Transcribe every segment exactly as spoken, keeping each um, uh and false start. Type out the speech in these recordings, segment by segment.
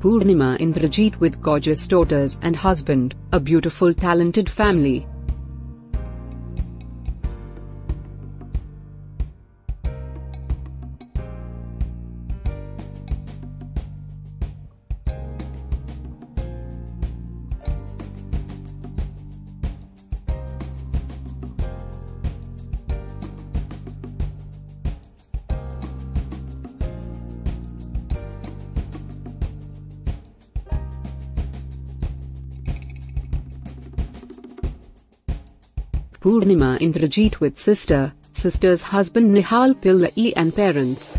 Poornima Indrajith with gorgeous daughters and husband, a beautiful talented family. Poornima Indrajith with sister, sister's husband Nihal Pillai and parents.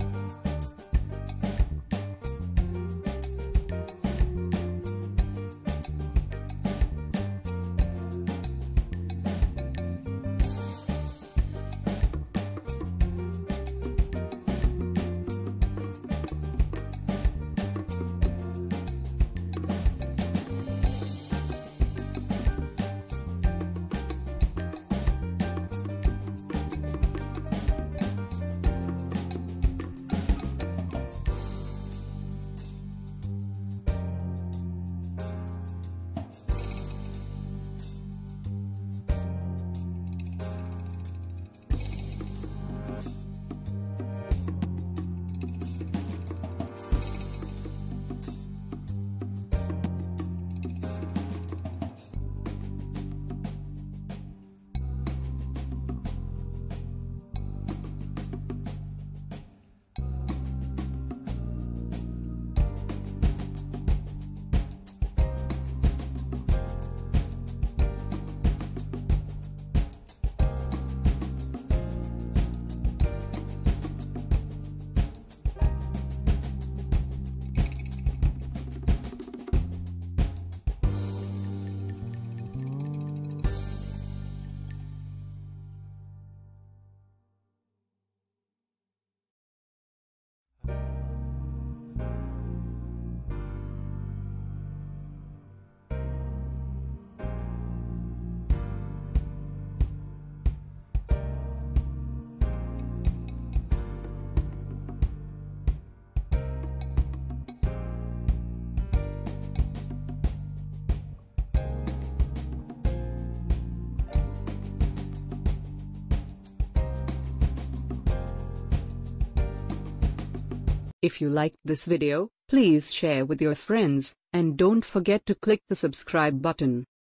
If you liked this video, please share with your friends, and don't forget to click the subscribe button.